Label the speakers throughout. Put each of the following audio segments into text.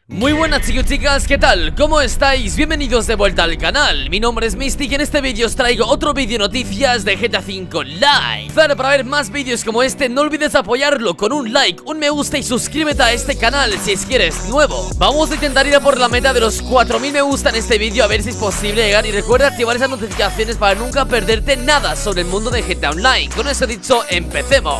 Speaker 1: Muy buenas chicos y chicas, ¿qué tal? ¿Cómo estáis? Bienvenidos de vuelta al canal. Mi nombre es Mystic y en este vídeo os traigo otro vídeo noticias de GTA V Online. Claro, para ver más vídeos como este no olvides apoyarlo con un like, un me gusta y suscríbete a este canal si es que eres nuevo. Vamos a intentar ir a por la meta de los 4000 me gusta en este vídeo, a ver si es posible llegar. Y recuerda activar esas notificaciones para nunca perderte nada sobre el mundo de GTA Online. Con eso dicho, empecemos.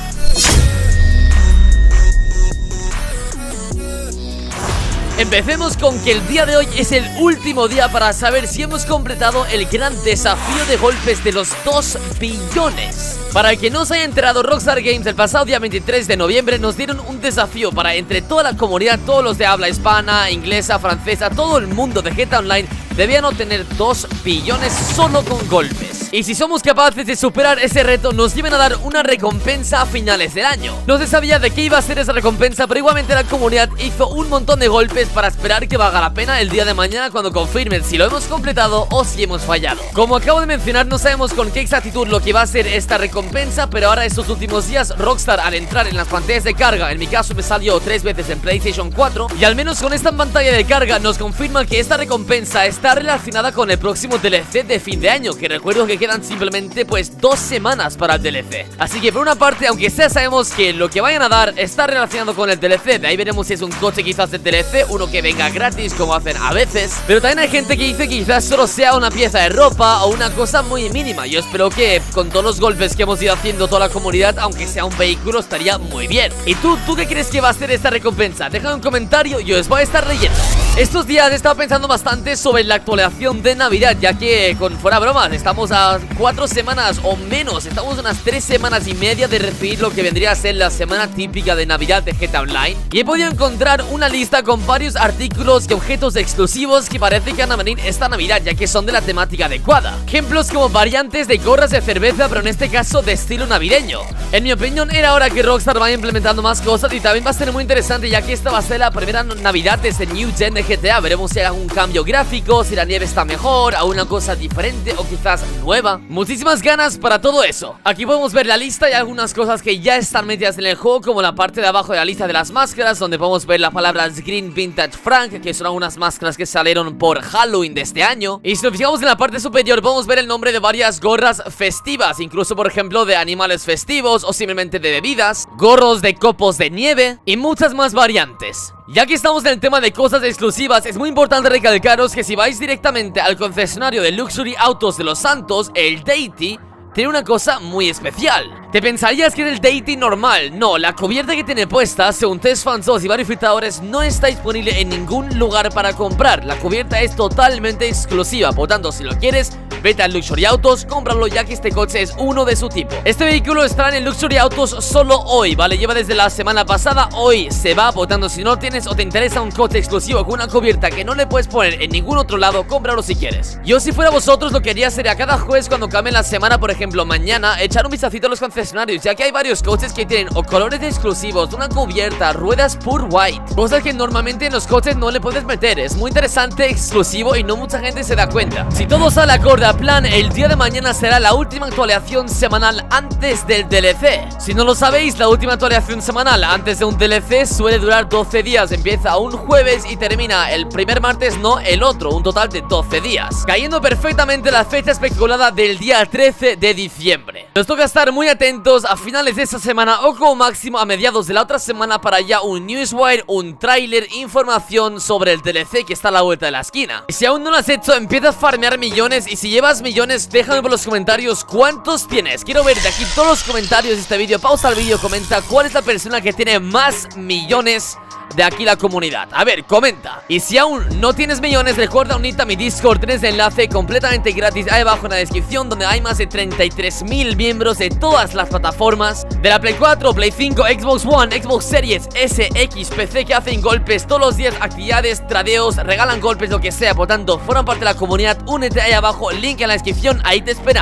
Speaker 1: Empecemos con que el día de hoy es el último día para saber si hemos completado el gran desafío de golpes de los 2 billones. Para el que no se haya enterado, Rockstar Games el pasado día 23 de noviembre nos dieron un desafío para entre toda la comunidad, todos los de habla hispana, inglesa, francesa, todo el mundo de GTA Online debían obtener 2 billones solo con golpes. Y si somos capaces de superar ese reto, nos iban a dar una recompensa a finales del año. No se sabía de qué iba a ser esa recompensa, pero igualmente la comunidad hizo un montón de golpes para esperar que valga la pena el día de mañana cuando confirmen si lo hemos completado o si hemos fallado. Como acabo de mencionar, no sabemos con qué exactitud lo que va a ser esta recompensa, pero ahora estos últimos días Rockstar, al entrar en las pantallas de carga, en mi caso me salió 3 veces en PlayStation 4, y al menos con esta pantalla de carga nos confirma que esta recompensa está relacionada con el próximo DLC de fin de año, que recuerdo que quedan simplemente pues 2 semanas para el DLC. Así que por una parte, aunque sea sabemos que lo que vayan a dar está relacionado con el DLC, de ahí veremos si es un coche quizás del DLC, uno que venga gratis como hacen a veces, pero también hay gente que dice que quizás solo sea una pieza de ropa o una cosa muy mínima. Yo espero que con todos los golpes que hemos ido haciendo toda la comunidad, aunque sea un vehículo, estaría muy bien. ¿Y tú qué crees que va a ser esta recompensa? Déjame un comentario y os voy a estar leyendo. Estos días he estado pensando bastante sobre la actualización de Navidad, ya que, con fuera bromas, estamos a 4 semanas o menos, estamos unas 3 semanas y media de recibir lo que vendría a ser la semana típica de Navidad de GTA Online. Y he podido encontrar una lista con varios artículos y objetos exclusivos que parece que van a venir esta Navidad, ya que son de la temática adecuada. Ejemplos como variantes de gorras de cerveza, pero en este caso de estilo navideño. En mi opinión era hora que Rockstar vaya implementando más cosas, y también va a ser muy interesante ya que esta va a ser la primera Navidad desde New Gen de GTA. Veremos si hay algún cambio gráfico, si la nieve está mejor, a una cosa diferente o quizás nueva. Muchísimas ganas para todo eso. Aquí podemos ver la lista y algunas cosas que ya están metidas en el juego, como la parte de abajo de la lista de las máscaras, donde podemos ver las palabras Green Vintage Frank, que son algunas máscaras que salieron por Halloween de este año. Y si nos fijamos en la parte superior podemos ver el nombre de varias gorras festivas, incluso por ejemplo de animales festivos o simplemente de bebidas, gorros de copos de nieve y muchas más variantes. Ya que estamos en el tema de cosas exclusivas, es muy importante recalcaros que si vais directamente al concesionario de Luxury Autos de Los Santos, el Deity tiene una cosa muy especial. Te pensarías que es el Deity normal. No, la cubierta que tiene puesta, según test fans y varios filtradores, no está disponible en ningún lugar para comprar. La cubierta es totalmente exclusiva, por tanto, si lo quieres, vete al Luxury Autos, cómpralo, ya que este coche es uno de su tipo. Este vehículo estará en el Luxury Autos solo hoy, ¿vale? Lleva desde la semana pasada, hoy se va, por tanto, si no tienes o te interesa un coche exclusivo con una cubierta que no le puedes poner en ningún otro lado, cómpralo si quieres. Yo, si fuera vosotros, lo que haría sería cada jueves, cuando cambie la semana, por ejemplo mañana, echar un vistacito a los concesionarios, ya que hay varios coches que tienen o colores exclusivos, una cubierta, ruedas pure white, cosas que normalmente en los coches no le puedes meter. Es muy interesante, exclusivo y no mucha gente se da cuenta. Si todo sale acorde a plan, el día de mañana será la última actualización semanal antes del DLC. Si no lo sabéis, la última actualización semanal antes de un DLC suele durar 12 días, empieza un jueves y termina el primer martes, no el otro, un total de 12 días, cayendo perfectamente la fecha especulada del día 13 de diciembre. Nos toca estar muy atentos a finales de esta semana o como máximo a mediados de la otra semana para ya un newswire, un tráiler, información sobre el DLC que está a la vuelta de la esquina. Y si aún no lo has hecho, empieza a farmear millones, y si llevas millones, déjame por los comentarios cuántos tienes. Quiero ver de aquí todos los comentarios de este vídeo. Pausa el vídeo, comenta cuál es la persona que tiene más millones de aquí la comunidad. A ver, comenta. Y si aún no tienes millones, recuerda unirte a mi Discord. Tienes el enlace completamente gratis ahí abajo en la descripción, donde hay más de 33.000 miembros de todas las plataformas, de la Play 4, Play 5, Xbox One, Xbox Series S, X, PC, que hacen golpes todos los días, actividades, tradeos, regalan golpes, lo que sea. Por tanto, forman parte de la comunidad. Únete ahí abajo, link en la descripción, ahí te esperamos.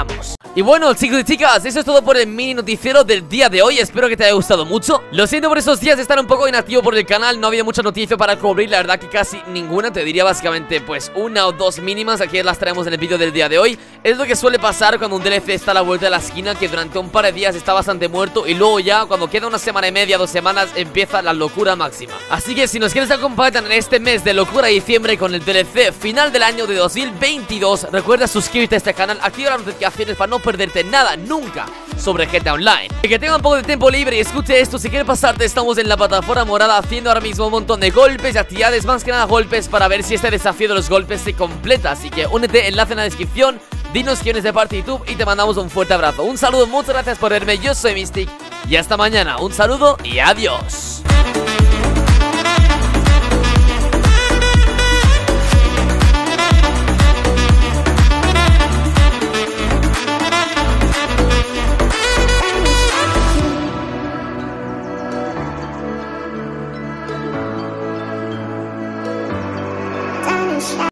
Speaker 1: Y bueno, chicos y chicas, eso es todo por el mini noticiero del día de hoy. Espero que te haya gustado mucho. Lo siento por esos días de estar un poco inactivo por el canal. No había mucha noticia para cubrir, la verdad que casi ninguna. Te diría básicamente pues una o dos mínimas. Aquí las traemos en el vídeo del día de hoy. Es lo que suele pasar cuando un DLC está a la vuelta de la esquina, que durante un par de días está bastante muerto y luego ya cuando queda una semana y media, 2 semanas, empieza la locura máxima. Así que si nos quieres acompañar en este mes de locura de diciembre con el DLC final del año de 2022, recuerda suscribirte a este canal, activa las notificaciones para no perderte nada nunca sobre GTA Online. Y que tenga un poco de tiempo libre y escuche esto, si quieres pasarte, estamos en la plataforma morada haciendo ahora mismo un montón de golpes y actividades, más que nada golpes, para ver si este desafío de los golpes se completa. Así que únete, enlace en la descripción, dinos quién es de parte de YouTube y te mandamos un fuerte abrazo. Un saludo, muchas gracias por verme, yo soy Mystic y hasta mañana. Un saludo y adiós.